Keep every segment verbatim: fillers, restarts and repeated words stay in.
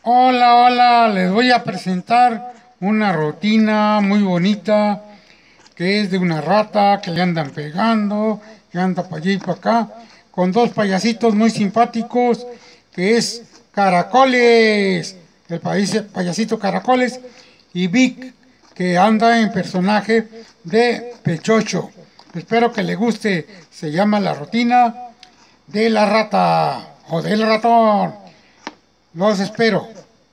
Hola, hola, les voy a presentar una rutina muy bonita que es de una rata que le andan pegando, que anda para allá y para acá, con dos payasitos muy simpáticos que es Caracoles, el país- payasito Caracoles, y Vic, que anda en personaje de Pechocho. Espero que le guste, se llama la rutina de la rata o del ratón. Los espero.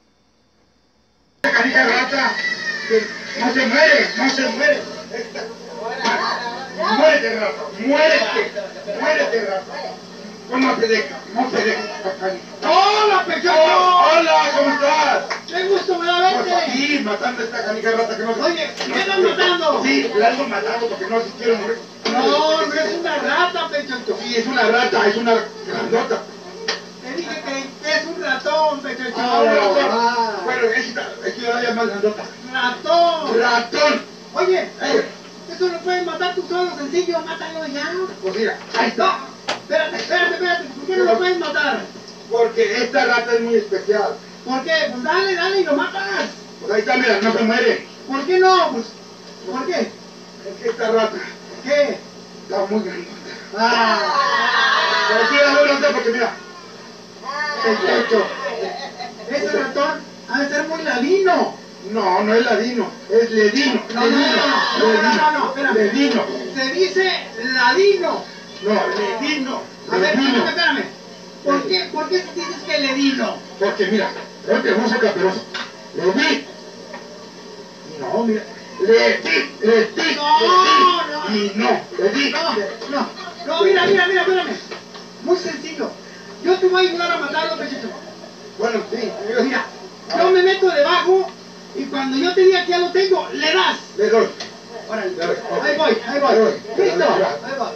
Carita rata, que no se muere, no se muere. Esta- Muérete, rata, muérete, muérete, rata. ¿Cómo te deja? ¿Cómo te deja? ¡Hola, Pechocho! ¡Hola! ¿Cómo estás? ¡Qué gusto me da Pues verte! aquí, matando a esta canica rata que no se... Oye, ¿qué estás matando? Sí, la ando matando porque no se quiere morir. No, no es una rata, Pechocho. Sí, es una rata, es una grandota. Te dije que es un ratón, Pechocho. Ah, bueno, esta, es que yo la llamo más grandota. ¡Ratón! ¡Ratón! Oye, Eh, eso lo puedes matar tú solo, sencillo, mátalo ya. Pues mira, ahí está. No, espérate, espérate, espérate. ¿Por qué no lo puedes matar? Porque esta rata es muy especial. ¿Por qué? Pues dale, dale y lo matas. Pues ahí está, mira, no se muere. ¿Por qué no? Pues, ¿por qué? Es que esta rata ¿Qué? está muy grandota. Ah, Pero sí, la verdad, porque mira, Pechocho. Ese ratón ha de ser muy ladino. no, no es ladino, es ledino. No, no, no, no, no, no, no, espérame. Ledino. Se dice ladino. No, ledino. A ver, espérame, Ledino. espérame. ¿Por qué, ¿Por qué dices que ledino? Porque mira, es que música caperosa. Le di. No, mira. Le di, le di. No, le no. di. Y no, le di. No, no, no, mira, mira, mira, espérame. Muy sencillo. Yo te voy a ayudar a matarlo, Pechito. Bueno, sí. Mira, yo me meto debajo y cuando yo te diga que ya lo tengo, le das. Le doy. Órale, Le doy. ahí voy, ahí voy. Le doy. Listo, ahí voy.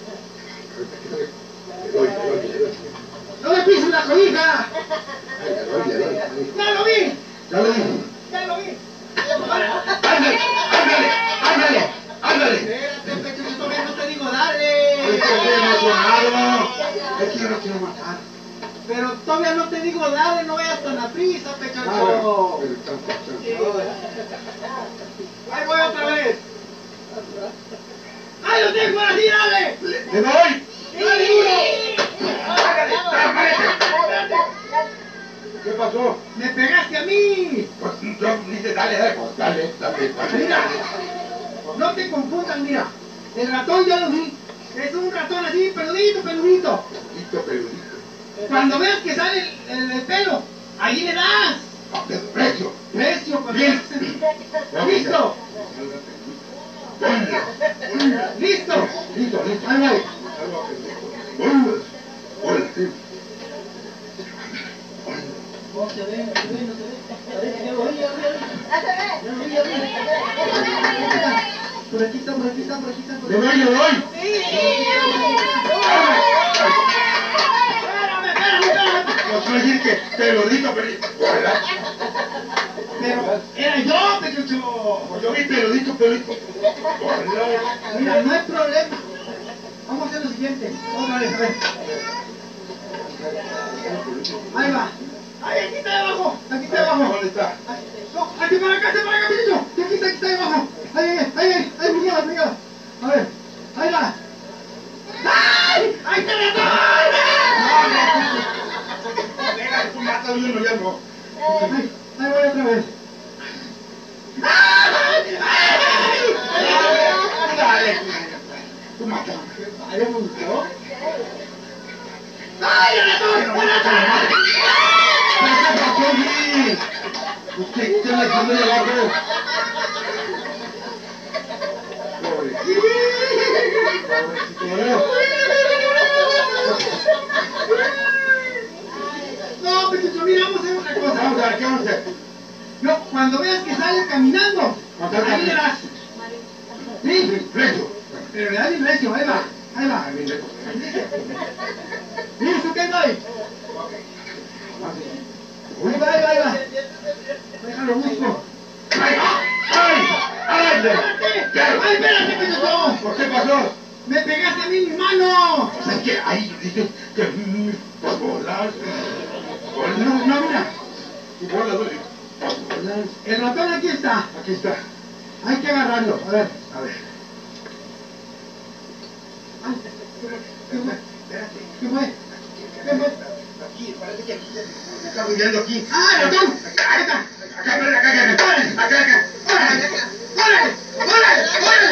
Le doy, le doy, le doy. No me pises la cobija. Le doy, le doy, le doy. Ya lo vi, Ya le di. ya lo vi. Ándale, ándale, ándale, ándale. Espérate, Pechito, todavía no te digo Es dale. que estoy emocionado. Es que yo no quiero matar. Pero todavía no te digo dale, no vayas tan a prisa, Ah, Pechocho. bueno, pero tampoco, tampoco. Ahí voy otra vez. ¡Ahí lo tengo, ahora sí, dale! Le, le doy. ¡Dale duro! ¿Qué pasó? ¡Me pegaste a mí! Pues yo dice, dale, dale, pues dale, dale, dale. Mira, no te confundas, mira. El ratón ya lo vi. Es un ratón así, peludito, peludito. Peludito, peludito. Cuando veas que sale el, el- el pelo, ahí le das. Ah, de precio. Precio, cuando Bien. veas- ¡Listo! ¡Listo! Listo, listo. Ahí voy. Hola, sí. No se ve, no se ve, no se ve. Ya lo vi, ya lo vi, ya lo vi. Ya lo vi, ya lo vi. Por aquí está, por aquí está, por aquí está, por Le aquí doy, le doy. Espérame, espérame, espérame. No quiero decir que peludito, peludito. Hola. Pero era yo, Pechucho. Pues yo vi peludito, peludito. Hola. Mira, no hay problema. Vamos a hacer lo siguiente. Otra vez, a ver. Ahí va. Ahí, aquí está debajo. Aquí está debajo. ¿Dónde está? No, aquí para acá, aquí para acá, Pechucho. Aquí está, aquí está debajo. Ahí, ahí, ahí, ahí, ahí, brigada, brigada. A ver, ahí va. ¡Ay! ¡Ahí está la torre! Venga, tú matas uno, ya no. Ahí, ahí voy otra vez. ¡Ay! ¡Ay! Dale. Tú matas. Ahí me gustó. ¡Ay, el ratón! ¡El ratón! ¿Qué pasó, Luis? ¿Usted qué le pone de abajo? Pobre. Pobrecito, ¿no? No, Pechucho, mira, vamos a hacer otra cosa. Vamos a ver, ¿qué vamos a hacer? No, cuando veas que sale caminando, Cuando salga ahí le das. ¿Sí? Precio. Pero le das bien recio, ahí va, ahí va. ¿Listo, qué doy? Ahí va, ahí va, ahí va. Déjalo, busco. ¡Ay! ¡Ay! ¡Ay! ¡Espérate! ¡Ay, espérate, Pechucho! ¿Por qué pasó? ¡Me pegaste a mí en mi mano! O sea, es que ahí dice que mm, por volar. No, no, mira. Tu bola duele. El ratón aquí está. Aquí está. Hay que agarrarlo. A ver. A ver. Ay, ¿qué fue? Espérate. ¿Qué fue? ¿Qué fue? Aquí, parece que aquí se me está huyendo aquí. ¡Ah, ratón! Acá, acá, acá, acá, acá, acá, acá, acá. ¡Órale! ¡Órale! ¡Órale! ¡Órale!